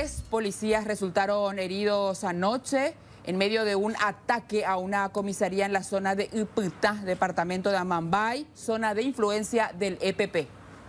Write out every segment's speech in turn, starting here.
3 policías resultaron heridos anoche en medio de un ataque a una comisaría en la zona de Upita, departamento de Amambay, zona de influencia del EPP.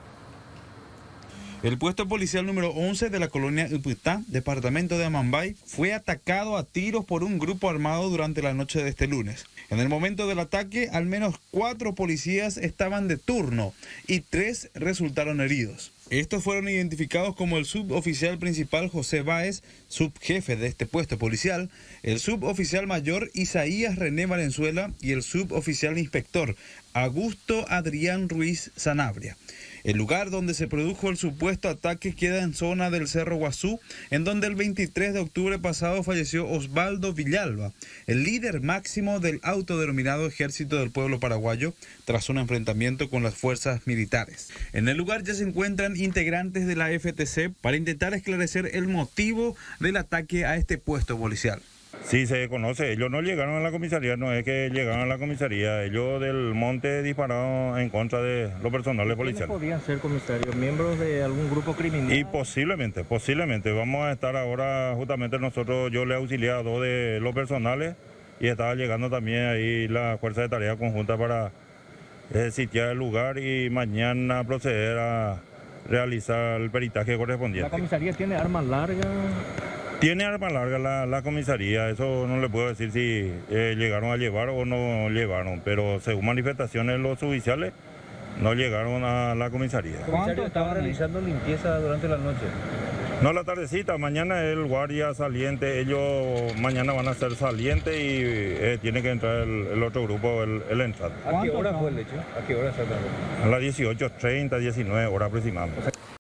El puesto policial número 11 de la colonia Upita, departamento de Amambay, fue atacado a tiros por un grupo armado durante la noche de este lunes. En el momento del ataque, al menos 4 policías estaban de turno y 3 resultaron heridos. Estos fueron identificados como el suboficial principal José Báez, subjefe de este puesto policial, el suboficial mayor Isaías René Valenzuela y el suboficial inspector Augusto Adrián Ruiz Sanabria. El lugar donde se produjo el supuesto ataque queda en zona del Cerro Guazú, en donde el 23 de octubre pasado falleció Osvaldo Villalba, el líder máximo del autodenominado Ejército del Pueblo Paraguayo, tras un enfrentamiento con las fuerzas militares. En el lugar ya se encuentran integrantes de la FTC para intentar esclarecer el motivo del ataque a este puesto policial. Sí, se conoce. Ellos no llegaron a la comisaría, no es que llegaron a la comisaría. Ellos del monte dispararon en contra de los personales policiales. ¿Quiénes podían ser comisarios? ¿Miembros de algún grupo criminal? Y posiblemente. Vamos a estar ahora, justamente nosotros, yo le auxilié a 2 de los personales y estaba llegando también ahí la Fuerza de Tarea Conjunta para sitiar el lugar y mañana proceder a realizar el peritaje correspondiente. ¿La comisaría tiene armas largas? Tiene arma larga la comisaría, eso no le puedo decir si llegaron a llevar o no llevaron, pero según manifestaciones de los oficiales, no llegaron a la comisaría. ¿Cuánto estaban realizando limpieza durante la noche? No, la tardecita, mañana el guardia saliente, ellos mañana van a ser salientes y tiene que entrar el otro grupo, el entrante. ¿A qué hora fue el hecho? ¿A qué hora exactamente? A las 18:30, 19 horas aproximadamente.